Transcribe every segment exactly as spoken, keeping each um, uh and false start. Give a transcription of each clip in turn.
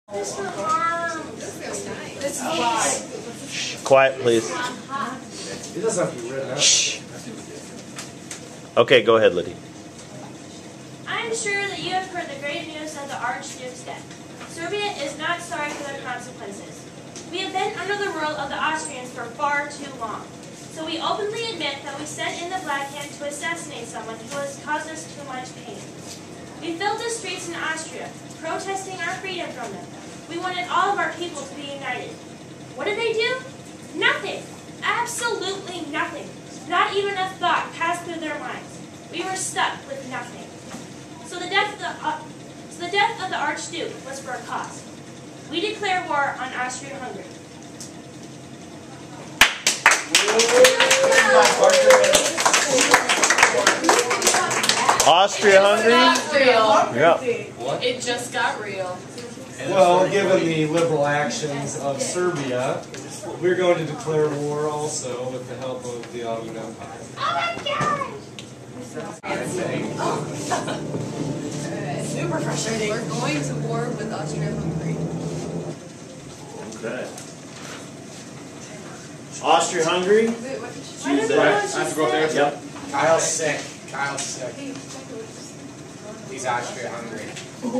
This one arms. This is why. Quiet, please. It doesn't have to be written out. Shh. Okay, go ahead, Liddy. I'm sure that you have heard the great news of the Archduke's death. Serbia is not sorry for the consequences. We have been under the rule of the Austrians for far too long. So we openly admit that we sent in the Black Hand to assassinate someone who has caused us too much pain. We filled the streets in Austria, protesting our freedom from them. We wanted all of our people to be united. What did they do? Nothing. Absolutely nothing. Not even a thought passed through their minds. We were stuck with nothing. So the death of the, uh, so the, death of the Archduke was for a cause. We declare war on Austria-Hungary. Austria-Hungary? Yeah. What? It just got real. Well, given the liberal actions of Serbia, we're going to declare war also with the help of the Ottoman Empire. Oh my gosh! Super frustrating. We're going to war with Austria-Hungary. Okay. Austria-Hungary? Wait, what did she say? Tuesday. I I have to go up there? Yep. Kyle's sick. Kyle's sick. He's Austria-Hungary.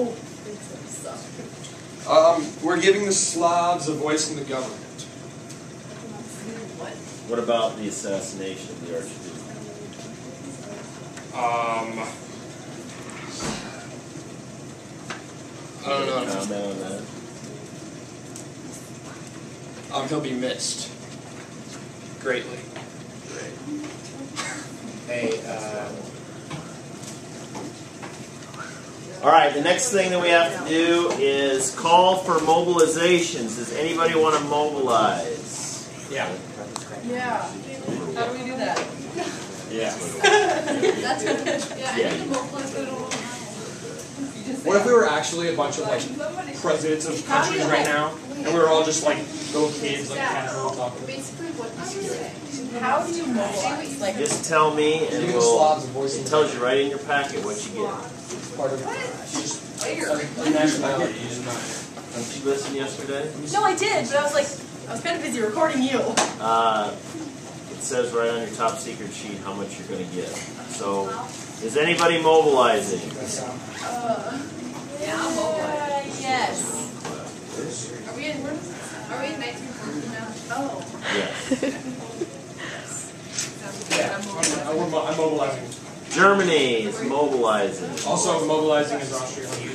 Um, we're giving the Slavs a voice in the government. What? What about the assassination of the Archduke? Um, I don't know. Comment on that? Um, he'll be missed greatly. Hey, uh, All right, the next thing that we have to do is call for mobilizations. Does anybody want to mobilize? yeah. Yeah. How do we do that? Yeah. That's good. Yeah, I Yeah. need to mobilize, but I don't know how. What if we were actually a bunch of like presidents of countries right now, and we were all just like little kids, like casual talking? Basically, what do you say? How do you mobilize? Like, Just tell me, and Giving the we'll. Slavs a voice in It the tells you right in your packet what you get. part of just a nationality. Didn't you listen yesterday? no, I did, but I was like, I was kind of busy recording you. Uh, it says right on your top secret sheet how much you're going to get. So, is anybody mobilizing? Uh, yeah, I'm mobilizing. Yes. Are we in? Are we in nineteen forty now? Oh. Yes. Yeah, I'm, I'm, I'm mobilizing. Germany is mobilizing. Also mobilizing is Austria-Hungary.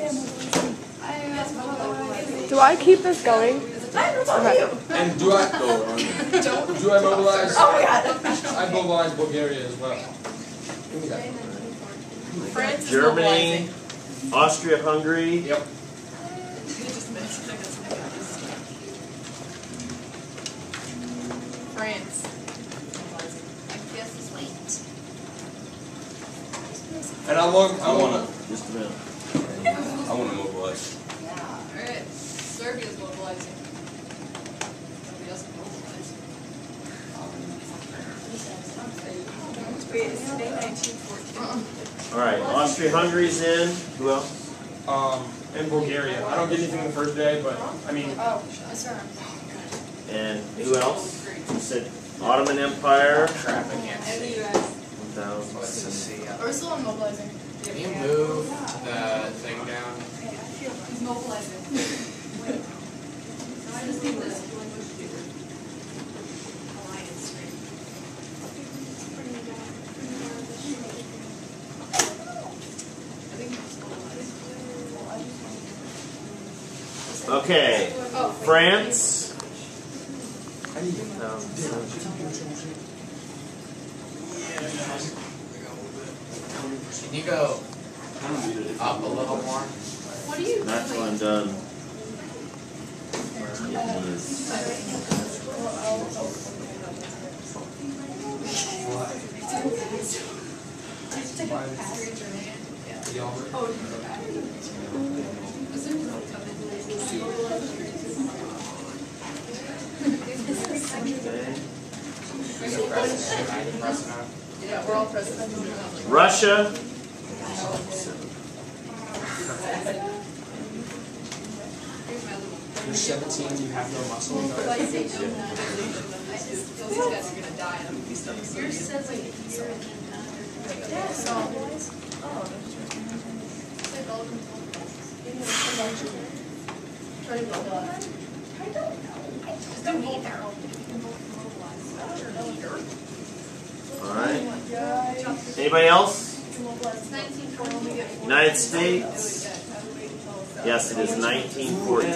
Do I keep this going? Okay. And do I Don't. do I mobilize? Oh my god. I mobilize Bulgaria as well. France is Germany, mobilizing. Austria-Hungary. Yep. France. And I want I want to Just a minute. I want to mobilize. Alright. Serbia's mobilizing. Nobody else can mobilize. Wait, is today nineteen fourteen? All right, Austria-Hungary's in. Who else? Um, and Bulgaria. I don't get anything the first day, but I mean. Oh, sorry. And who else? You said Ottoman Empire. Crap, I can't And see. the U S. one thousand. Let's just see. Are we still on mobilizing? Can you move the thing down? He's mobilizing. I just need this. Okay, Oh, France. Can you go up a little more? what are you Not till doing? I'm done. It is- Yeah, we're all present. Russia. You're seventeen, you have no muscle. Mobilization. I just feel these guys are gonna die. Yours says like year. Yeah, so. Oh. It's like all try to build up. I don't know. Just don't either. Alright. Anybody else? nineteen fourteen. United States? Yes, it is nineteen fourteen.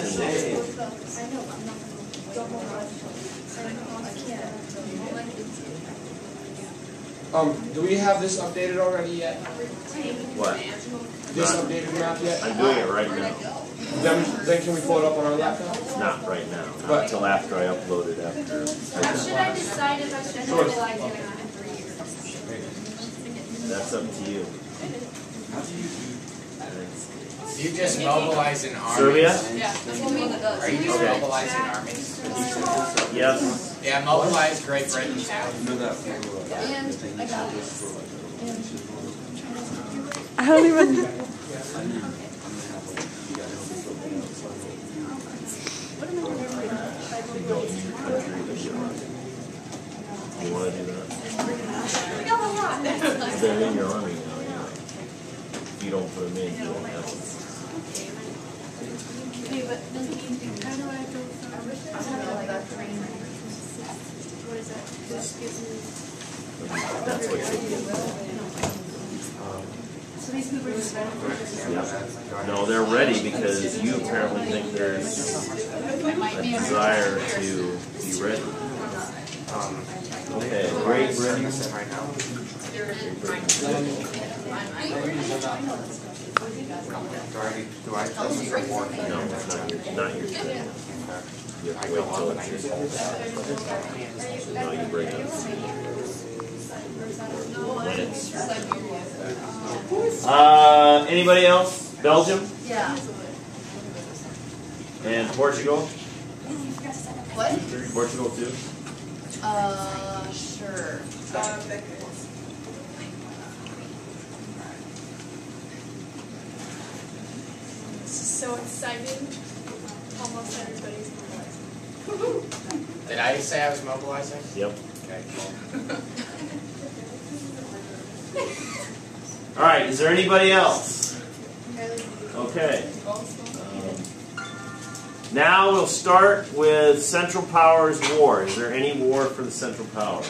Um, do we have this updated already yet? What? This Not- updated map yet? I'm doing it right now. Then, then can we pull it up on our laptop? Not right now. Not But- until after I upload it after. How should I decide if I should mobilize in three years? That's up to you. You just mobilize an army. Serbia? Yeah, that's what one that does. Are you just Okay. mobilizing armies? Yes. Yeah, mobilize Great Britain too. And I got this. I don't even. You want to do that? We got a lot. They're in your army now. You know. If you don't put them in, you don't have them. Okay, but how do I go from? What is that? Just gives me. That's what you do. So these people are just ready for this. Yeah. No, they're ready because you apparently think there's a desire to be ready. Okay, Great Britain. right now. Do I, do I tell you some more? No, it's not your, not your turn. You have to wait till it's your turn. No, you bring it. When it's your turn. Uh, anybody else? Belgium Yeah. and Portugal? What? Portugal too? Uh, sure. This is so exciting. Almost everybody's mobilized. Did I say I was mobilizing? Yep. Okay, cool. All right, is there anybody else? Okay. Um, now we'll start with Central Powers War. Is there any war for the Central Powers?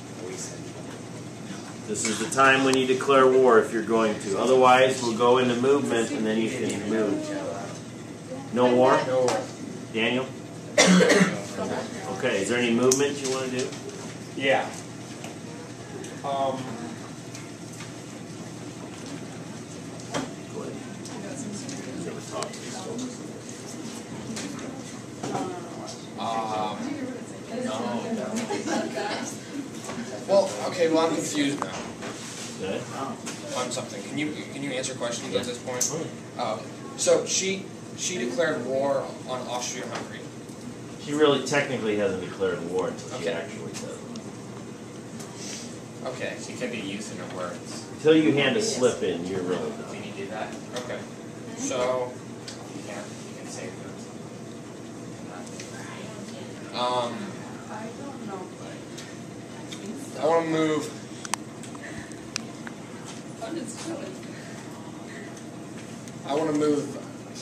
This is the time when you declare war if you're going to. Otherwise, we'll go into movement and then you can move. No war? No. Daniel? Okay, is there any movement you want to do? Yeah. Um, Go ahead. Never talked to these folks. um, no. Well, okay, well, I'm confused now Okay. on something. Can you can you answer questions at this point? Uh, so she she declared war on Austria-Hungary. She really technically hasn't declared war until she Okay. actually does. Okay. She could be using her words. Until you hand a slip in, you're really done. Can you do that? Okay. So You can. You can say words. um, I want to move. I want to move.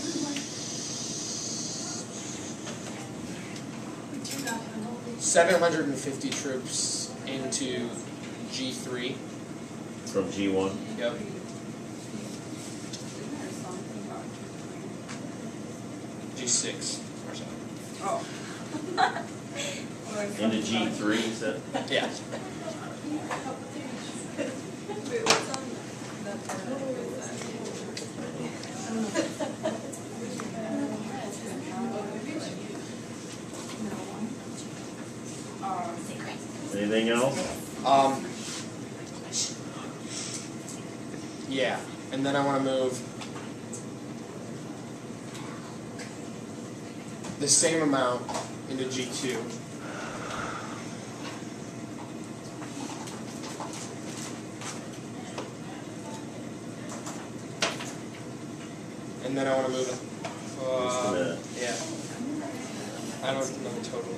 seven hundred fifty troops into G three. From G one. Yep. G six or something. Into G three, you said? Yeah. Wait, what's on that part? Anything else? Um. Yeah, and then I want to move the same amount into G two. And then I want to move it. Just a Uh, minute. yeah. I don't know the total.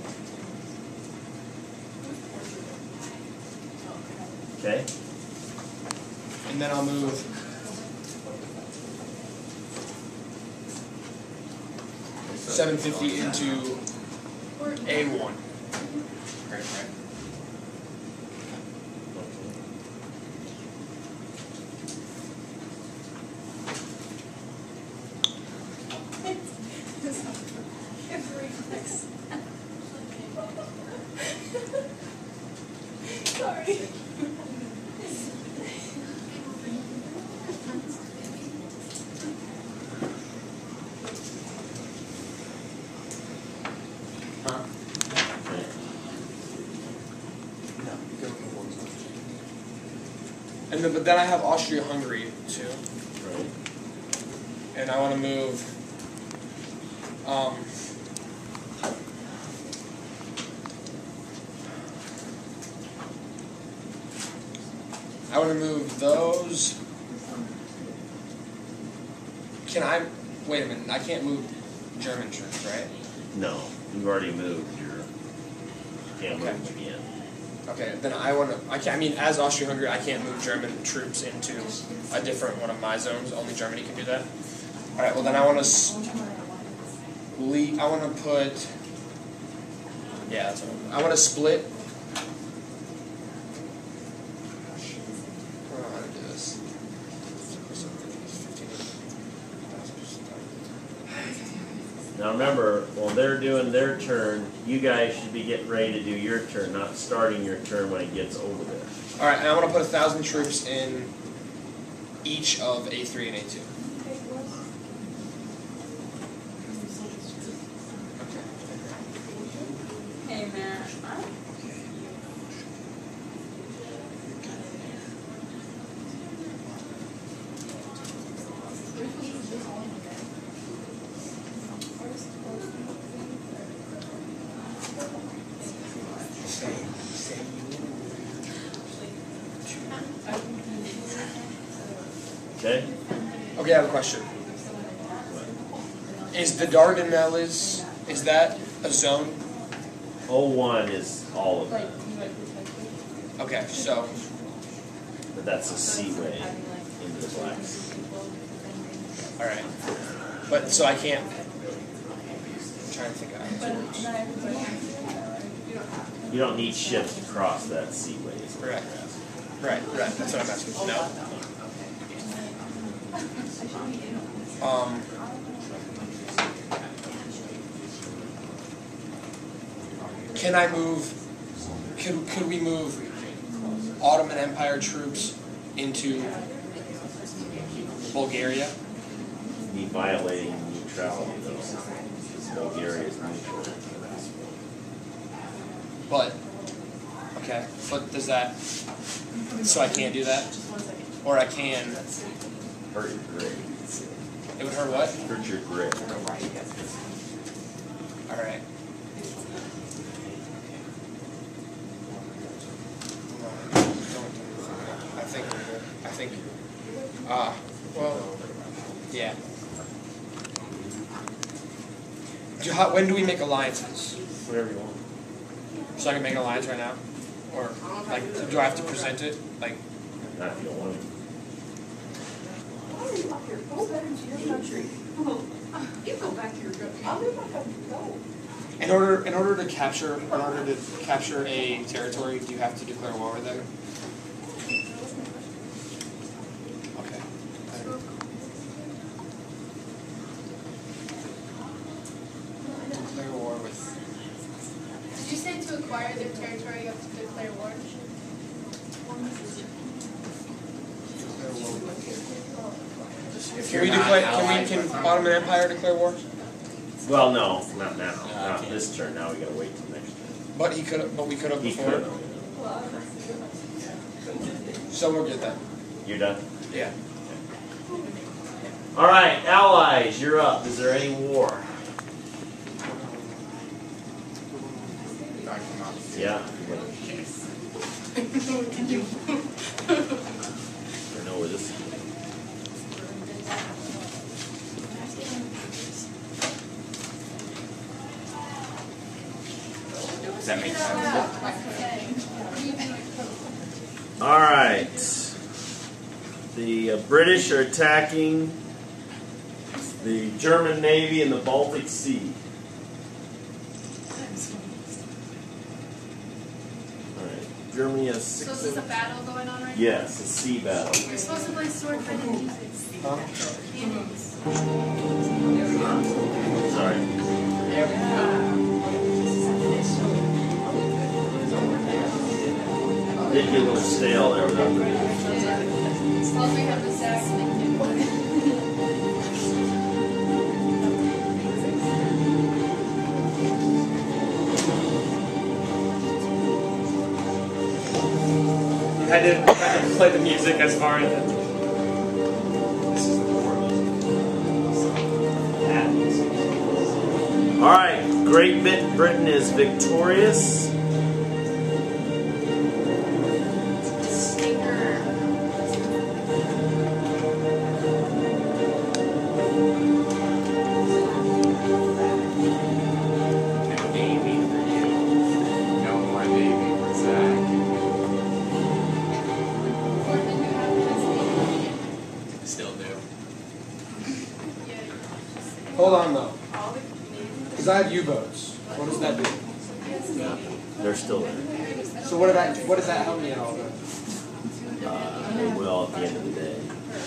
Okay. And then I'll move seven fifty into A one. Right, right. Sorry. Huh? And then, but then I have Austria-Hungary too, Right. and I want to move. Um, I want to move those. Can I? Wait a minute. I can't move German troops, right? No, you've already moved. Your can't move Okay. them again. Okay, then I want to. I can. I mean, as Austria-Hungary, I can't move German troops into a different one of my zones. Only Germany can do that. All right. Well, then I want to. I want to put. Yeah, that's what I want to split. I don't know how to do this. Now remember, while they're doing their turn, you guys should be getting ready to do your turn, not starting your turn when it gets over there. All right, and I want to put a thousand troops in each of A three and A two. Hey, man. Okay? Okay, I have a question. Is the Dardanelles, is that a zone? O one is all of that, Okay, so, but that's a seaway into the Black Sea. all right. But, so I can't, I'm trying to think of You don't need ships to cross that seaway. is what Correct. you're asking. Right, right, that's what I'm asking. No. Um, can I move, could, could we move Ottoman Empire troops into Bulgaria? Be violating neutrality though, because Bulgaria is neutral. But, okay, but does that, so I can't do that? Or I can, Hurt your grid. it would hurt what? Hurt your grid. Alright. I think, I think, ah, well, yeah. Do, how, when do we make alliances? Whatever you want. So I can make an alliance right now? Or, like, do I have to present it? Like, Not if you don't want to. Go back to your country. You go back to your country. I'll leave my country. Go. in order, in order to capture, in order to capture a territory, do you have to declare war with them? Okay. Declare war with. Did you say to acquire their territory you have to declare war? Declare war with. If Can you're we not declare? Can allied we? Can with them- Ottoman Empire declare war? Well, no, not now. No, I Not can't. this turn. Now we gotta wait till next turn. But he could. But we could have He before. could. So we're good then. You're done? Yeah. All right, allies, you're up. Is there any war? Knock them out. Yeah. I know where this is. Does that make sense? All right. The uh, British are attacking the German Navy in the Baltic Sea. All right. Germany has six. So is this a battle going on right now? Yes, a sea battle. We're supposed to play sword fighting music. Huh? Sorry. Did get a little stale there without the music. As long as we have the sax and I didn't, I didn't play the music as far as it. All right, Great Britain is victorious. Hold on though. Because I have U-boats. What does that do? They're still there. So what, that, what does that help me out with? Uh, it will at the end of the day.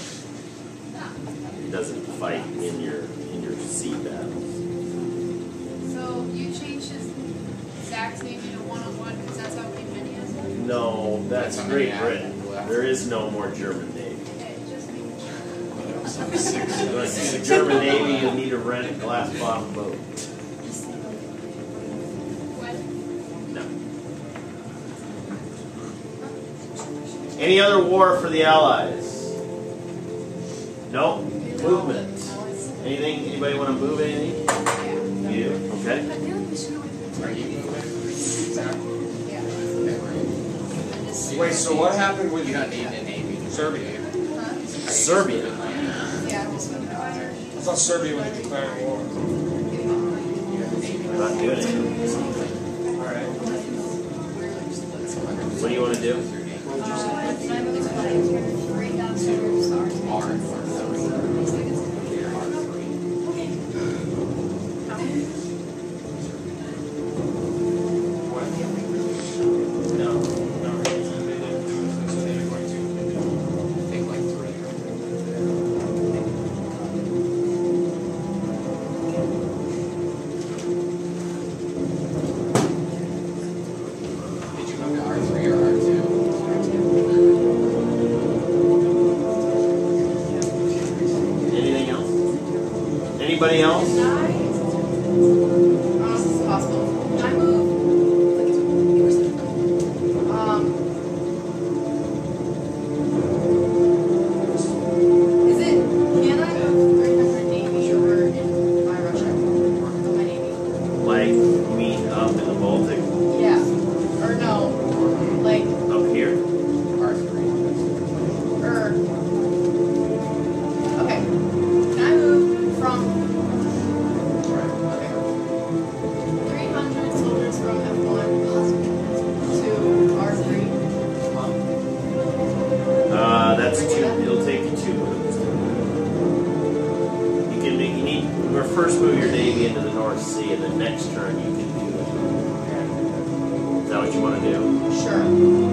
It doesn't fight in your in your sea battles. So you changed his Zach's name to one-on-one because that's how many is? No, that's That's Great how many Britain. left. There is no more German Navy. Okay, just making sure. The German Navy, you need to rent a glass bottom boat. What? No. Any other war for the Allies? No? Movement. Anything? Anybody want to move anything? You do? Okay. Are you moving? Exactly. Wait, so what happened with You don't need a navy. Serbia? Serbia. Yeah, just with the fire. I thought Serbia was declaring war. We're not doing it. Alright. What do you want to do? R. No. Take like three. Did you move to R three or R two? Anything else? Anybody else? I don't know if this is possible. Can I move? Um, is it, can I move three hundred Navy over in my Russia? My Navy? Like, you mean up in the Baltic? Yeah. Or no, like, Up here? R three. or, okay. Can I move from, okay, three hundred soldiers from F one to R three? Uh, that's two. It'll take you two moves. You can make, you need, you first move your navy into the North Sea, and the next turn you can do it. Is that what you want to do? Sure.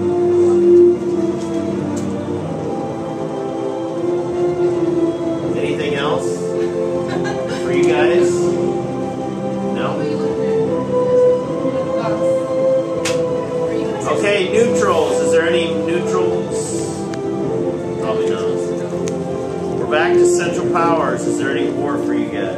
Anything else for you guys? No? Okay, neutrals. Is there any neutrals? Probably not. We're back to Central Powers. Is there any war for you guys?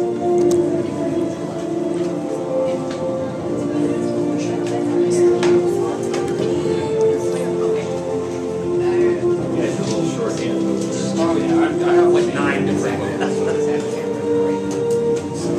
You guys are a little shorthanded. Oh yeah, I, I have like nine different ones.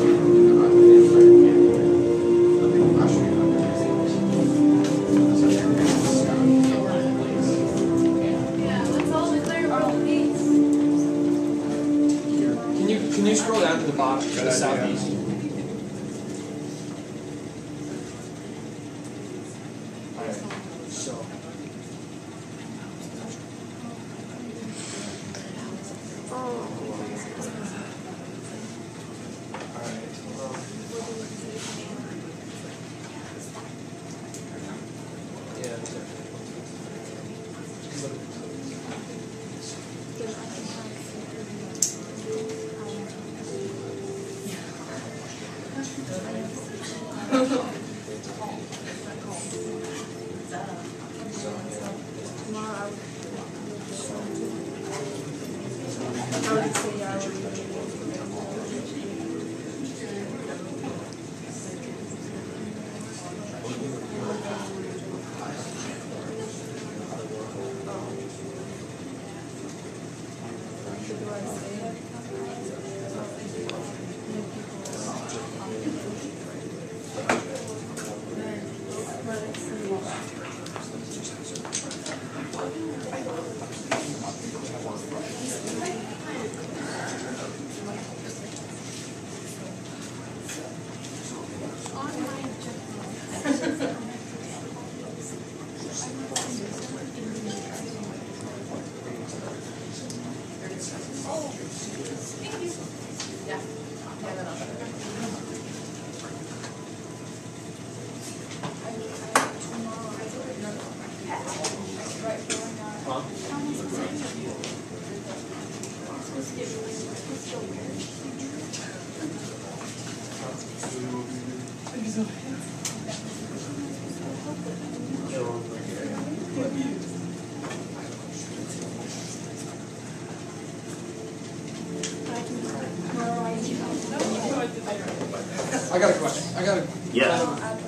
I got a question. I got a. Yes.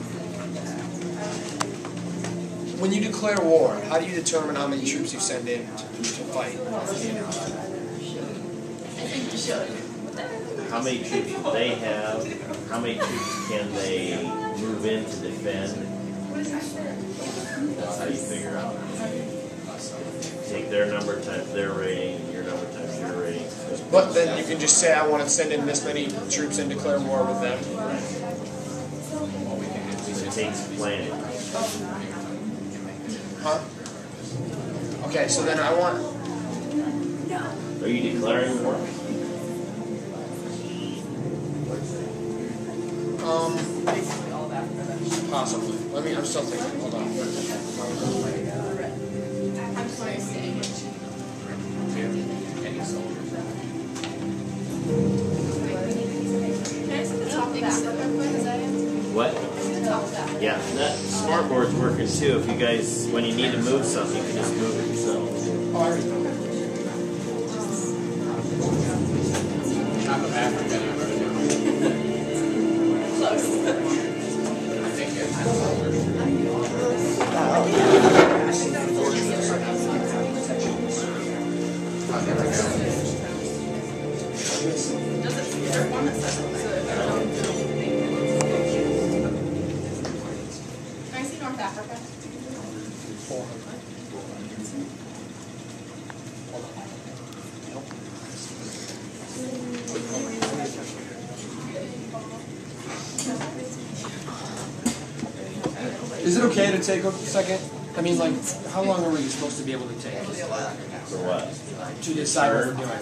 When you declare war, how do you determine how many troops you send in to, to fight? How many troops do they have? How many troops can they move in to defend? That's how you figure out. Take their number times their rating, your number times your rating. But then you can just say, I want to send in this many troops and declare war with them. It takes planning. Huh? Okay, so then I want... Are you declaring war? Um, possibly. Let me, I'm still thinking. Hold on. What? Yeah, that smart board's working too. If you guys, when you need to move something, you can just move it yourselves. Oh, I already know. Map of Africa. I think it's Can I see North Africa? four hundred. Is it okay to take a second? I mean, like, how long are we supposed to be able to take? For what? To decide what we're doing.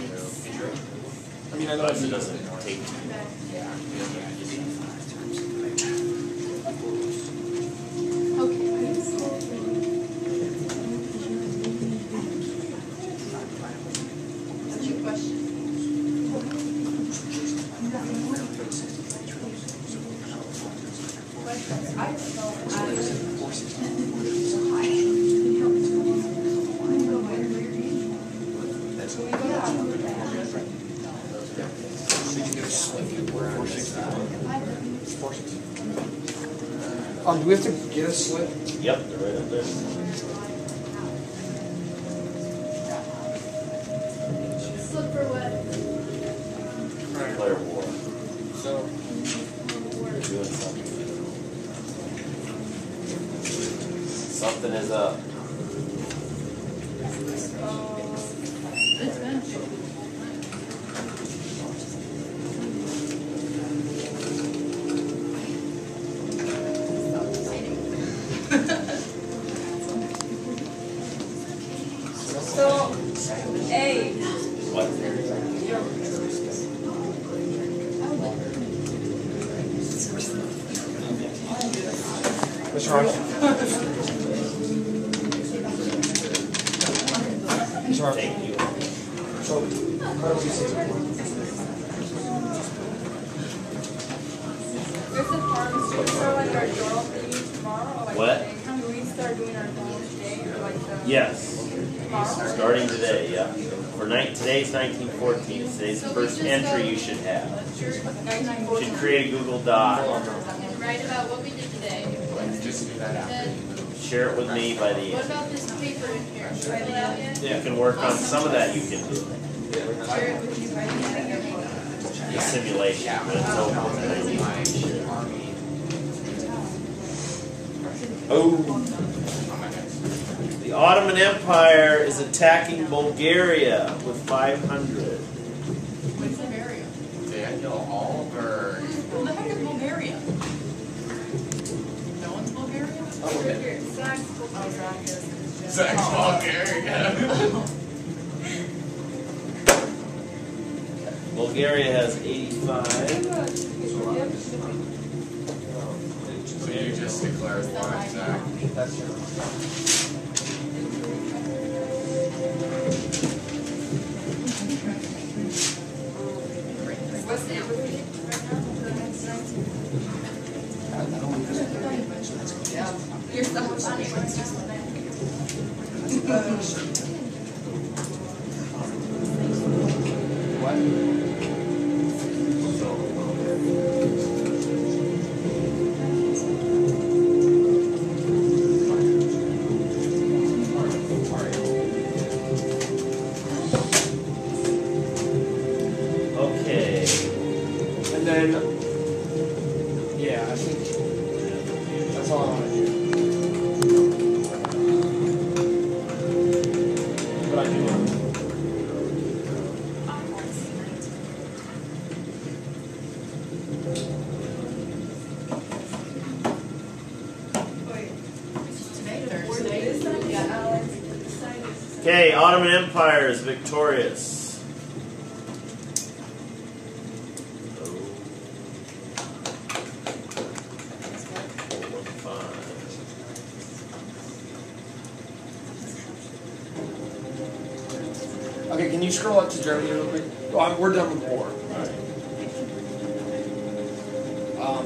I mean, I know It doesn't take too long. What's your question? Um, do we have to get a slip? Yep, they're right up there. Slip for what? Declare war. So, They're doing something. Something is up. So, A. What? Mister Hart. Mister Hart. Thank you. So, how do we say it? There's a farm, so we start like our door opening tomorrow or like What? today? Can we start doing our demos today or like the Yes. tomorrow? Starting today, yeah. For night, today's nineteen fourteen. Today's the first entry you should have. You should create a Google Doc. And write about what we did today. Just do that after. Then, Share it with me by the what end. about this paper in here? Fill it out yet? You can work on some of that. You can do Share it with you by the end. the simulation, Yeah, but it's over. my army. Oh. The Ottoman Empire is attacking Bulgaria with five hundred. What's Bulgaria? Daniel Oliver. Who the heck is Bulgaria? No one's Bulgaria? Oh, okay. Zach Bulgaria. Bulgaria has eighty-five. So you just declared war, Zach. What's the number? You're so funny. Okay. And then, yeah, I think that's all I want to do. But I do want to. Okay, Ottoman Empire is victorious. Okay, can you scroll up to Germany real quick? Oh, I'm, we're done with war. Um,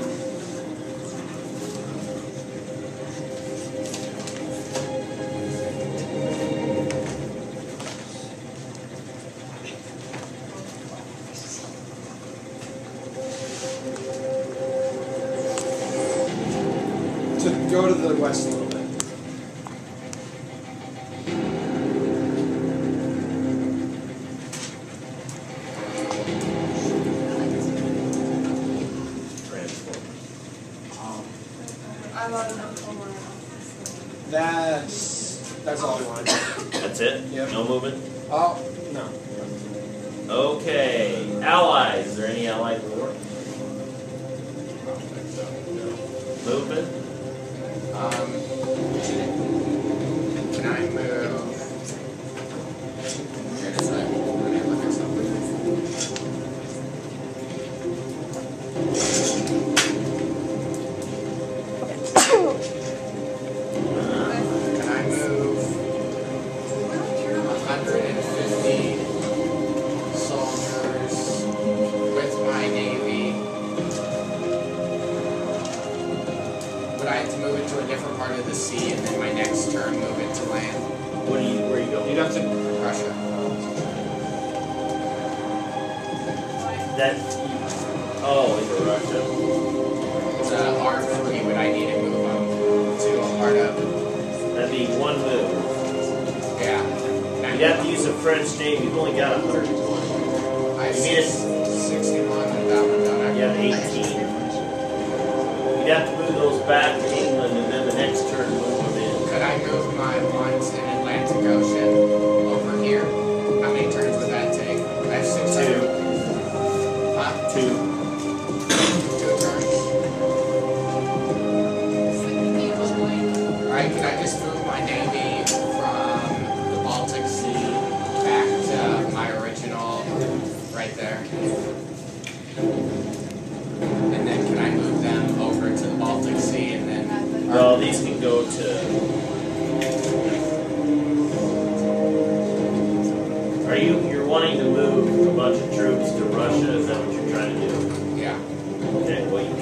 to go to the west a little bit. I love them so much. That's that's all we want. That's it? Yep. No movement? Oh no. Okay. Allies. Is there any allied war? Movement? Um, can I move? Here, just like, let me look at something. Can I move one hundred fifty soldiers with my navy? Would I have to move it to a different part of the sea and then my next turn move it to land? What are you, where are you going? You'd have to. Russia. That. Oh, into Russia. The R three, would I need to move them to a part of? That'd be one move. Yeah. You'd have to use a French name. You've only got one hundred twenty. I have You need six, it. sixty-one and that one done. You have eighteen. You'd have to move those back to England and then the next turn move them in. Could I move my ones in Atlantic Ocean over here? How many turns would that take? I have six. Two. Huh? Two. Two turns. Alright, could I just move my navy from the Baltic Sea back to my original right there?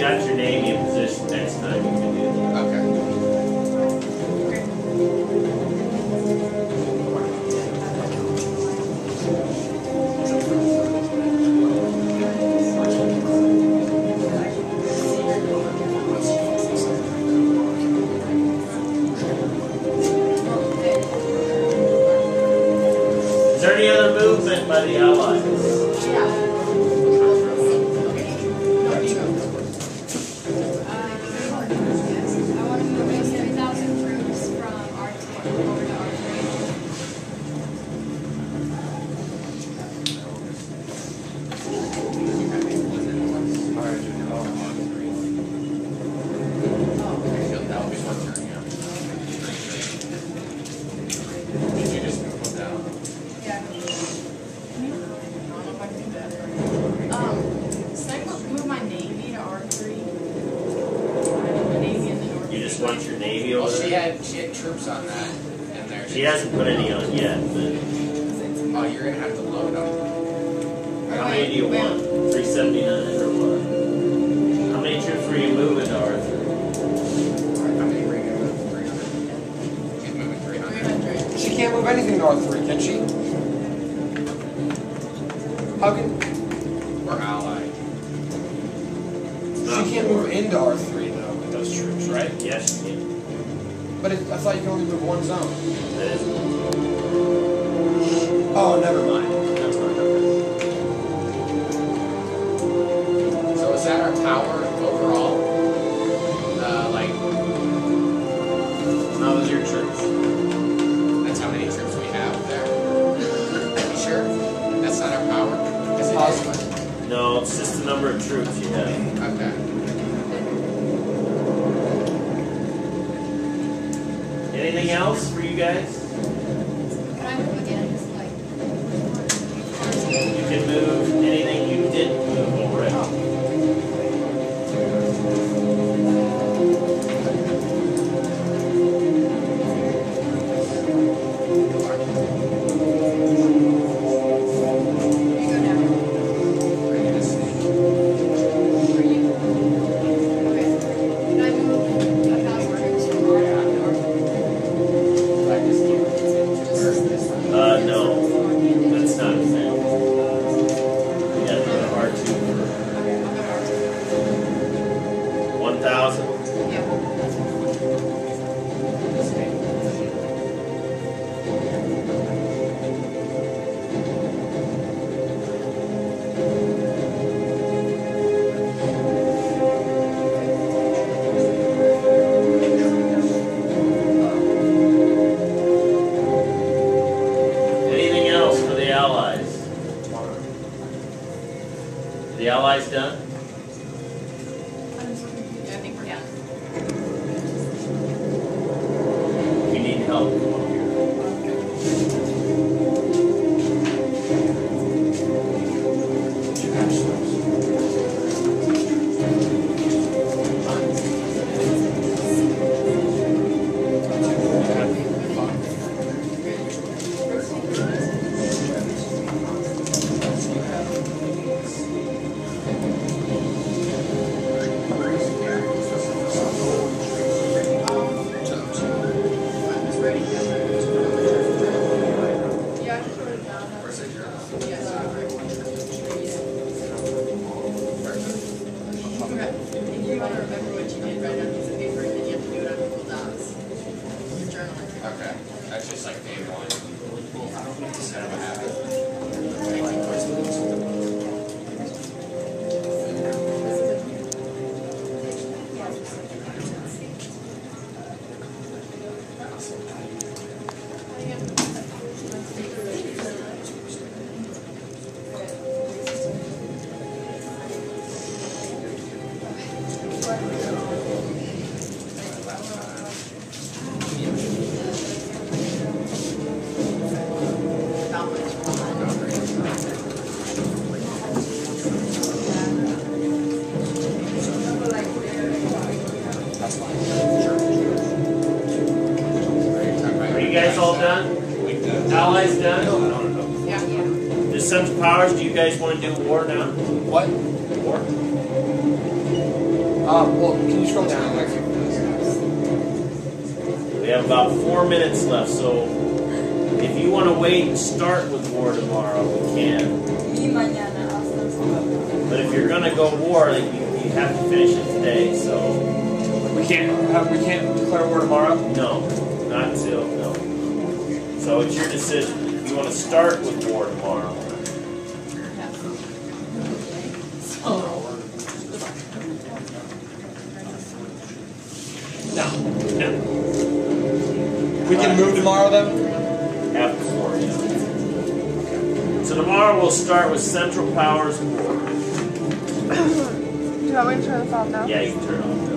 got your navy in position next time, you can do that. Okay. Is there any other movement by the Allies? Want your navy over Well, she there? had she had troops on that in there. She hasn't put any on yet, but Oh, you're gonna have to load them. how many do you want? three seventy-nine or what? How many troops were you moving to Arthur? How many were you gonna move? three hundred. She's moving three hundred. She can't move anything to R three, can she? How can... We're allied. She can't move into R three, though, with those troops, right? Yes, you can. But it, I thought you could only move one zone. That is Oh, never mind. That's fine. Okay. So is that our power overall? Uh, like, no, those are your troops. that's how many troops we have there. You sure? That's not our power? Is it? Positive. No, it's just the number of troops you have. Okay. Anything else for you guys? Can I move again? Just like. You can move anything you didn't move already. Uh, no, that's not a thing. We got the R two for one thousand. Anything else for the Allies? The Allies done? I think we're done. If you need help, come up here. Okay. That's just like day one. Instead of a habit. Are you guys all done? Allies done? Yeah. The Central Powers, do you guys want to do war now? What? War? Uh, well, can you scroll down? Like, We have about four minutes left, so if you want to wait and start with war tomorrow, we can. But if you're going to go war, you, you have to finish it today, so. we can't have, we can't declare war tomorrow. No, not till, no. So it's your decision. If you want to start with war tomorrow. No, no. We can move tomorrow, though. After war, yeah. So tomorrow we'll start with Central Powers War. Do you want me to turn this off now? Yeah, you can turn it off.